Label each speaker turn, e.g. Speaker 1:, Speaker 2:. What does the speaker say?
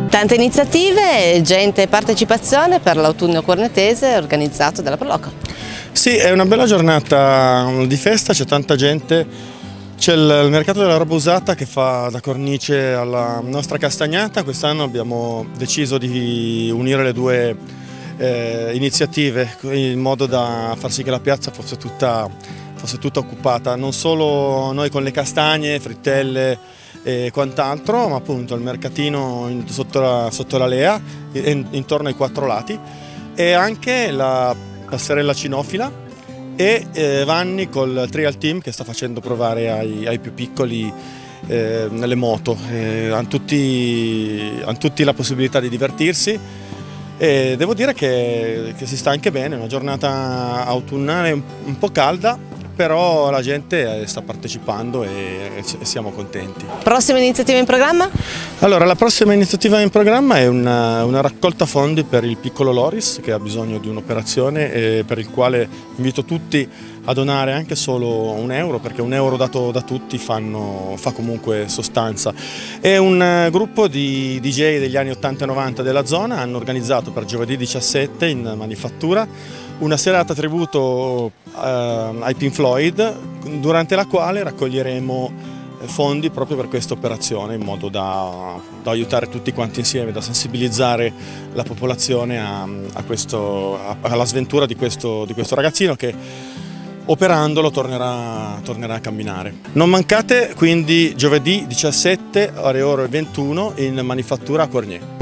Speaker 1: Tante iniziative, gente e partecipazione per l'autunno cornetese organizzato dalla Proloco.
Speaker 2: Sì, è una bella giornata di festa, c'è tanta gente, c'è il mercato della roba usata che fa da cornice alla nostra castagnata. Quest'anno abbiamo deciso di unire le due iniziative in modo da far sì che la piazza fosse tutta occupata, non solo noi con le castagne, frittelle e quant'altro, ma appunto il mercatino sotto la Lea, intorno ai quattro lati, e anche la passerella cinofila e Vanni col trial team che sta facendo provare ai più piccoli nelle moto. Hanno tutti la possibilità di divertirsi e devo dire che si sta anche bene, è una giornata autunnale un po' calda, però la gente sta partecipando e siamo contenti.
Speaker 1: Prossime iniziative in programma?
Speaker 2: Allora, la prossima iniziativa in programma è una raccolta fondi per il piccolo Loris che ha bisogno di un'operazione e per il quale invito tutti a donare anche solo €1, perché €1 dato da tutti fa comunque sostanza. È un gruppo di DJ degli anni 80 e 90 della zona, hanno organizzato per giovedì 17 in Manifattura una serata tributo ai Pink Floyd, durante la quale raccoglieremo fondi proprio per questa operazione, in modo da aiutare tutti quanti insieme, da sensibilizzare la popolazione alla sventura di questo ragazzino che operandolo tornerà a camminare. Non mancate quindi giovedì 17 ore 21 in Manifattura a Cornier.